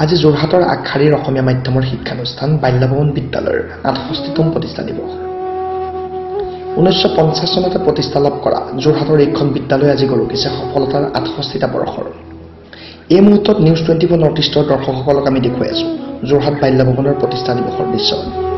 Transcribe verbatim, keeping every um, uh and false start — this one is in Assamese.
আজি যোৰহাটৰ আগশাৰীৰ অসমীয়া মাধ্যমৰ শিক্ষানুষ্ঠান বাল্যভৱন বিদ্যালয়ৰ আঠষষ্ঠিতম প্ৰতিষ্ঠা দিৱস। ঊনৈছশ পঞ্চাছ চনতে প্ৰতিষ্ঠা লাভ কৰা যোৰহাটৰ এইখন বিদ্যালয় আজি গৰকিছে সফলতাৰ আঠষষ্ঠিটা বৰ্ষৰ। এই মুহূৰ্তত নিউজ টুৱেণ্টি ফ'ৰ নৰ্থ ইষ্টৰ দৰ্শকসকলক আমি দেখুৱাই আছো যোৰহাট বাল্যভৱনৰ প্ৰতিষ্ঠা দিৱসৰ দৃশ্য।